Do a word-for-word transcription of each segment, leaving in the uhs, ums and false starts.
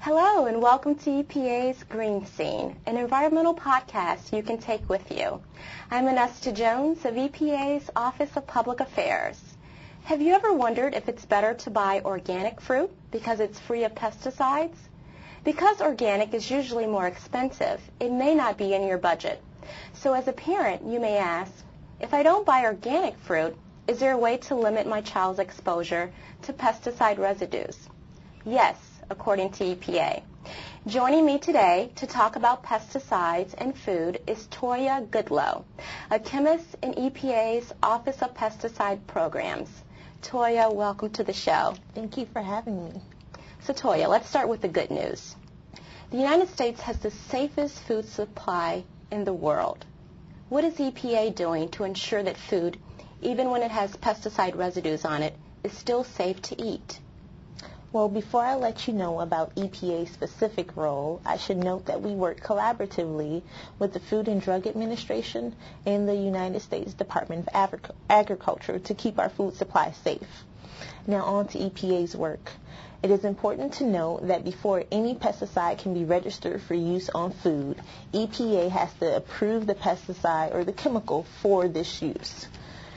Hello and welcome to E P A's Green Scene, an environmental podcast you can take with you. I'm Anesta Jones of E P A's Office of Public Affairs. Have you ever wondered if it's better to buy organic fruit because it's free of pesticides? Because organic is usually more expensive, it may not be in your budget. So as a parent, you may ask, if I don't buy organic fruit, is there a way to limit my child's exposure to pesticide residues? Yes, according to E P A. Joining me today to talk about pesticides and food is Toiya Goodlow, a chemist in E P A's Office of Pesticide Programs. Toiya, welcome to the show. Thank you for having me. So Toiya, let's start with the good news. The United States has the safest food supply in the world. What is E P A doing to ensure that food, even when it has pesticide residues on it, is still safe to eat? Well, before I let you know about E P A's specific role, I should note that we work collaboratively with the Food and Drug Administration and the United States Department of Agric- Agriculture to keep our food supply safe. Now on to E P A's work. It is important to note that before any pesticide can be registered for use on food, E P A has to approve the pesticide or the chemical for this use.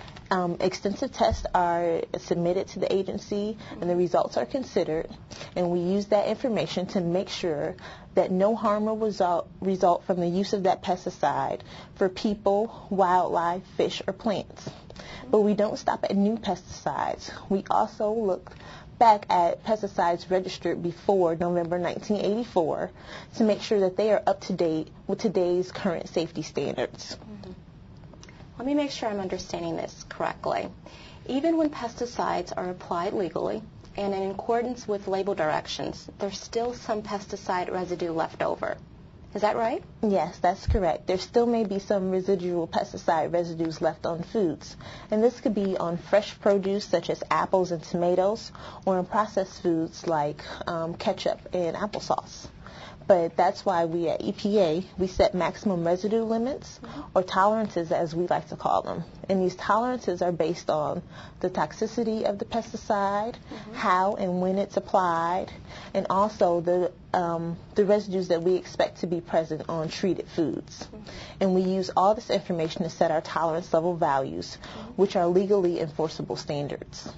Um, extensive tests are submitted to the agency and the results are considered, and we use that information to make sure that no harm will result, result from the use of that pesticide for people, wildlife, fish, or plants. But we don't stop at new pesticides. We also look back at pesticides registered before November nineteen eighty-four to make sure that they are up to date with today's current safety standards. Mm-hmm. Let me make sure I'm understanding this correctly. Even when pesticides are applied legally and in accordance with label directions, there's still some pesticide residue left over. Is that right? Yes, that's correct. There still may be some residual pesticide residues left on foods, and this could be on fresh produce such as apples and tomatoes, or in processed foods like um, ketchup and applesauce. But that's why we at E P A, we set maximum residue limits, mm-hmm. or tolerances as we like to call them. And these tolerances are based on the toxicity of the pesticide, mm-hmm. how and when it's applied, and also the um, the residues that we expect to be present on treated foods. Mm-hmm. And we use all this information to set our tolerance level values, mm-hmm. which are legally enforceable standards.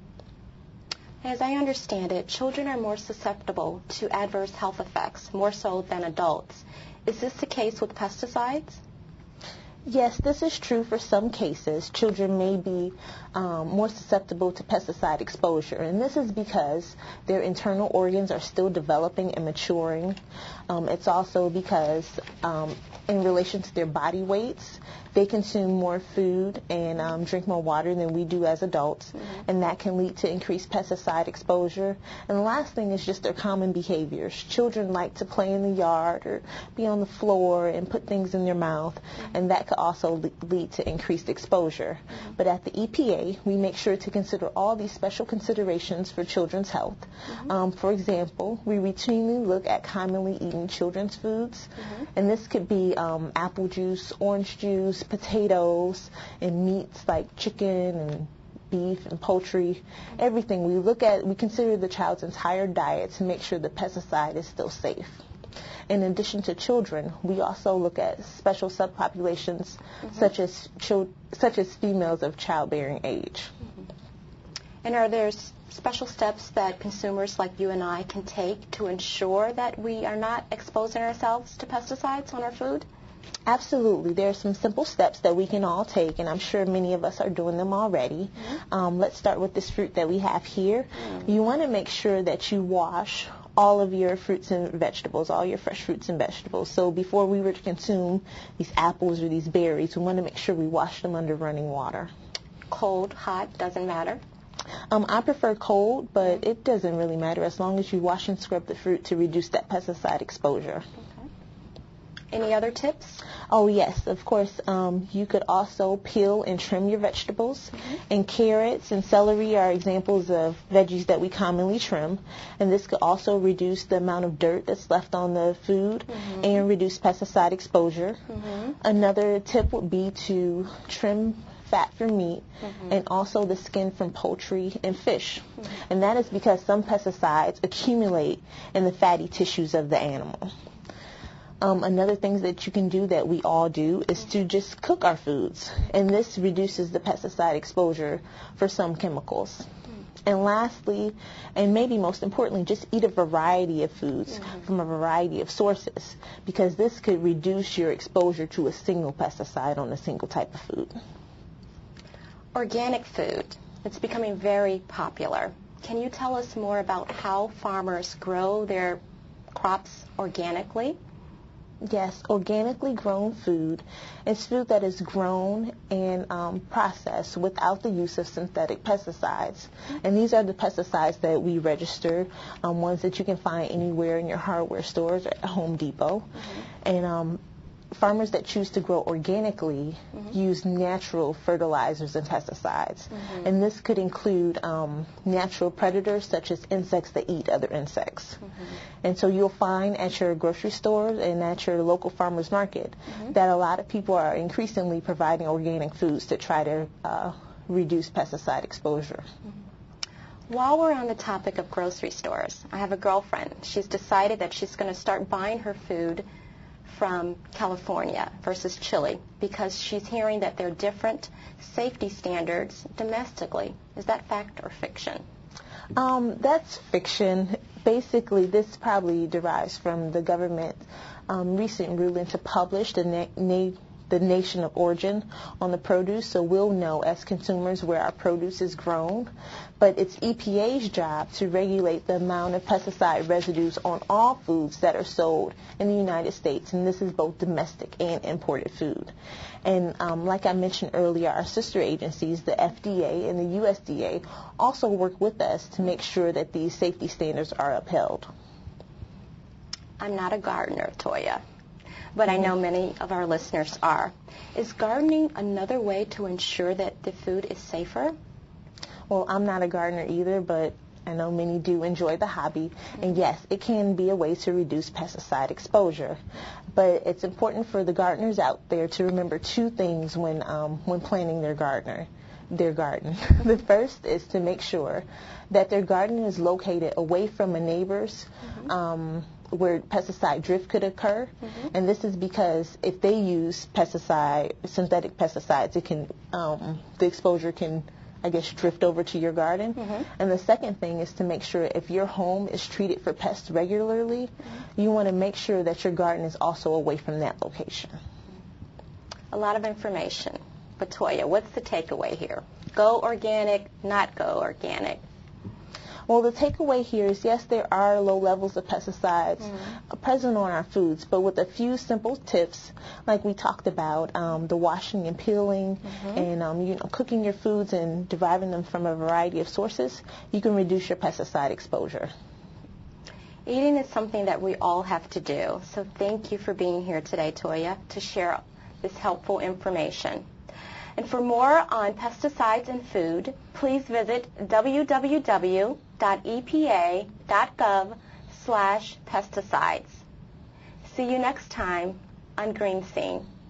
As I understand it, children are more susceptible to adverse health effects, more so than adults. Is this the case with pesticides? Yes, this is true for some cases. Children may be um, more susceptible to pesticide exposure, and this is because their internal organs are still developing and maturing. Um, it's also because um, in relation to their body weights, they consume more food and um, drink more water than we do as adults, mm-hmm. and that can lead to increased pesticide exposure. And the last thing is just their common behaviors. Children like to play in the yard or be on the floor and put things in their mouth, mm-hmm. and that could also le- lead to increased exposure. Mm-hmm. But at the E P A, we make sure to consider all these special considerations for children's health. Mm-hmm. Um, for example, we routinely look at commonly eaten children's foods, mm-hmm. and this could be um, apple juice, orange juice, potatoes, and meats like chicken and beef and poultry, everything. We look at, we consider the child's entire diet to make sure the pesticide is still safe. In addition to children, we also look at special subpopulations, mm-hmm. such as chil- such as females of childbearing age. Mm-hmm. And are there special steps that consumers like you and I can take to ensure that we are not exposing ourselves to pesticides on our food? Absolutely. There are some simple steps that we can all take, and I'm sure many of us are doing them already. Mm-hmm. Um, let's start with this fruit that we have here. Mm-hmm. You want to make sure that you wash all of your fruits and vegetables, all your fresh fruits and vegetables. So before we were to consume these apples or these berries, we want to make sure we wash them under running water. Cold, hot, doesn't matter? Um, I prefer cold, but it doesn't really matter as long as you wash and scrub the fruit to reduce that pesticide exposure. Any other tips? Oh, yes, of course. Um, you could also peel and trim your vegetables. Mm-hmm. And carrots and celery are examples of veggies that we commonly trim. And this could also reduce the amount of dirt that's left on the food, mm-hmm. and reduce pesticide exposure. Mm-hmm. Another tip would be to trim fat from meat, mm-hmm. and also the skin from poultry and fish. Mm-hmm. And that is because some pesticides accumulate in the fatty tissues of the animal. Um, another thing that you can do that we all do is to just cook our foods, and this reduces the pesticide exposure for some chemicals. And lastly, and maybe most importantly, just eat a variety of foods mm-hmm. from a variety of sources, because this could reduce your exposure to a single pesticide on a single type of food. Organic food, it's becoming very popular. Can you tell us more about how farmers grow their crops organically? Yes, organically grown food is food that is grown and um, processed without the use of synthetic pesticides. And these are the pesticides that we register, um, ones that you can find anywhere in your hardware stores or at Home Depot. Mm-hmm. And um, farmers that choose to grow organically mm-hmm. use natural fertilizers and pesticides. Mm-hmm. And this could include um, natural predators such as insects that eat other insects. Mm-hmm. And so you'll find at your grocery stores and at your local farmers market mm-hmm. that a lot of people are increasingly providing organic foods to try to uh, reduce pesticide exposure. Mm-hmm. While we're on the topic of grocery stores, I have a girlfriend. She's decided that she's going to start buying her food from California versus Chile because she's hearing that there are different safety standards domestically. Is that fact or fiction? Um, that's fiction. Basically, this probably derives from the government um, recent ruling to publish the na- na- the nation of origin on the produce, so we'll know as consumers where our produce is grown. But it's E P A's job to regulate the amount of pesticide residues on all foods that are sold in the United States, and this is both domestic and imported food. And um, like I mentioned earlier, our sister agencies, the F D A and the U S D A, also work with us to make sure that these safety standards are upheld. I'm not a gardener, Toiya, but I know many of our listeners are. Is gardening another way to ensure that the food is safer? Well, I'm not a gardener either, but I know many do enjoy the hobby. And yes, it can be a way to reduce pesticide exposure. But it's important for the gardeners out there to remember two things when um, when planning their gardener, their garden. The first is to make sure that their garden is located away from a neighbor's mm-hmm. um, where pesticide drift could occur. Mm-hmm. And this is because if they use pesticide, synthetic pesticides, it can um, the exposure can I guess, drift over to your garden. Mm-hmm. And the second thing is to make sure if your home is treated for pests regularly, mm-hmm. you want to make sure that your garden is also away from that location. A lot of information. But Toiya, what's the takeaway here? Go organic, not go organic. Well, the takeaway here is, yes, there are low levels of pesticides mm-hmm. present on our foods, but with a few simple tips, like we talked about, um, the washing and peeling, mm-hmm. and um, you know, cooking your foods and deriving them from a variety of sources, you can reduce your pesticide exposure. Eating is something that we all have to do, so thank you for being here today, Toiya, to share this helpful information. And for more on pesticides and food, please visit w w w dot e p a dot gov slash pesticides. See you next time on Green Scene.